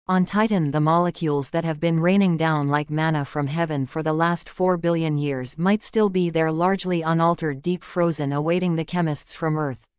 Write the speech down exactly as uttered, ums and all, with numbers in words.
On Titan, the molecules that have been raining down like manna from heaven for the last four billion years might still be there, largely unaltered, deep frozen, awaiting the chemists from Earth.